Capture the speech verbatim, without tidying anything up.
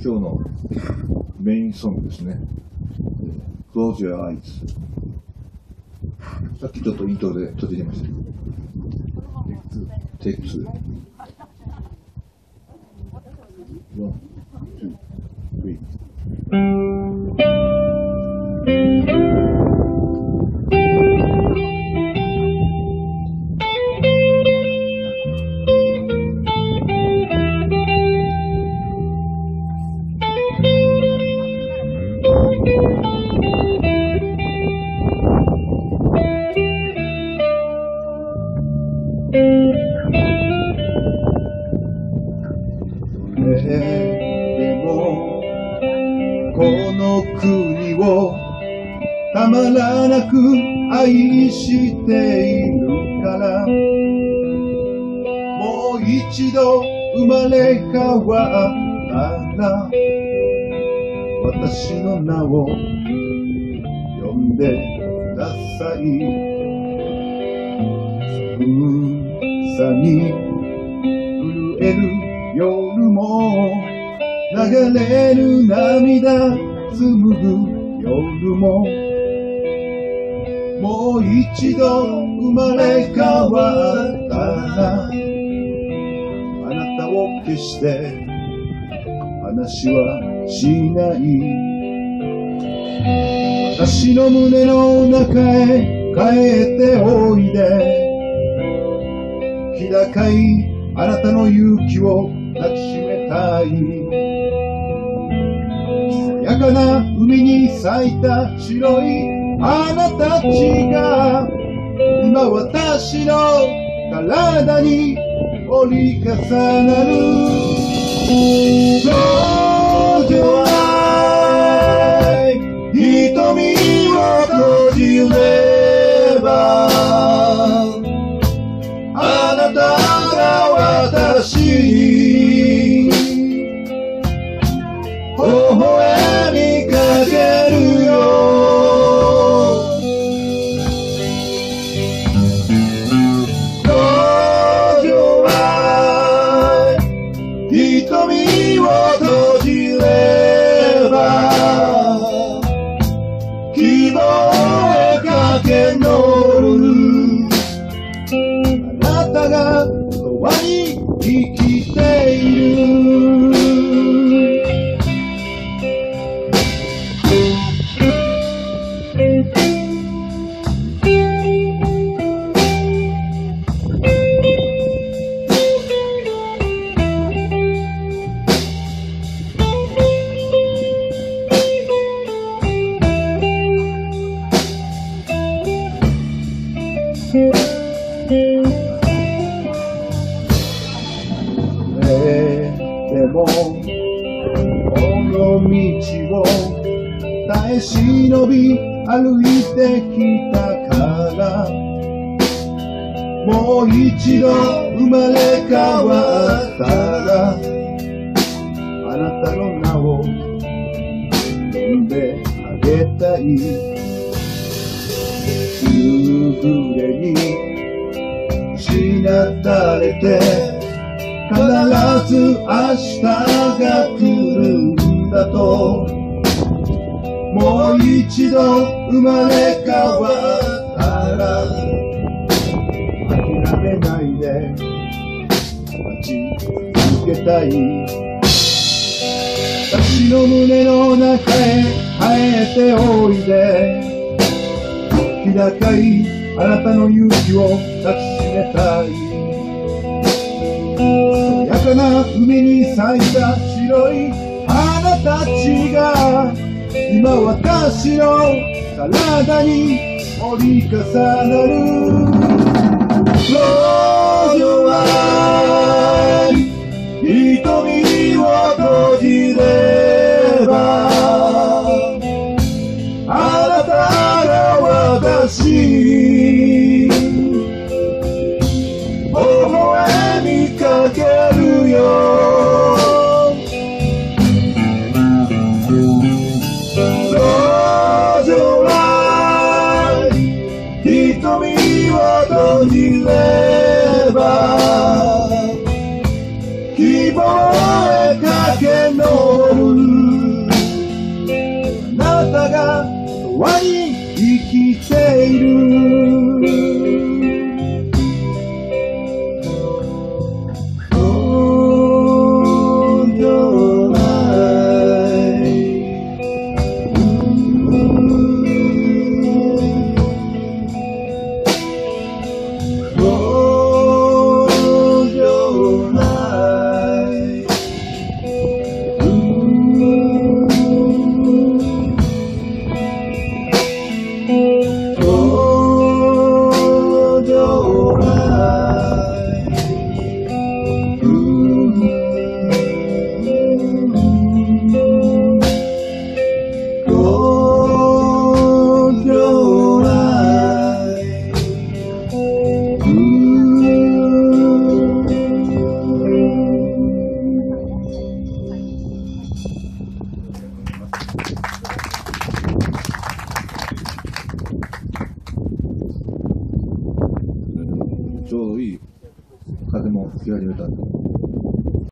今日のメインソングですね。Close Your Eyes。さっきちょっとイントロで途切れました。テイクツー。ワン、ツー、スリー。でもこの国をたまらなく愛しているからもう一度生まれ変わったら私の名を呼んでください寒さに震える夜も流れる涙紡ぐ夜ももう一度生まれ変わったらあなたを決して話はしない私の胸の中へ帰っておいで気高いあなたの勇気を抱きしめたいさやかな海に咲いた白い花たちが今私の体に折り重なる Close your eyes 瞳を閉じればあなたが私に微笑みかけるよClose your eyes 瞳を閉じれば希望へ駆け乗るあなたがそばに生きているでもこの道を耐え忍び歩いてきたからもう一度生まれ変わったらあなたの名を呼んであげたい夕暮れに失われて必ず明日が来るんだともう一度生まれ変わったら諦めないで待ち続けたい私の胸の中へ帰っておいで気高いあなたの勇気を抱きしめたいさやかな海に咲いた白い花たちが今私の体に折り重なる Close your eyes 瞳を閉じればあなたが私に微笑みかけるよ瞳を閉じれば希望へ駆け乗るちょうどいい風も吹き始めたんで。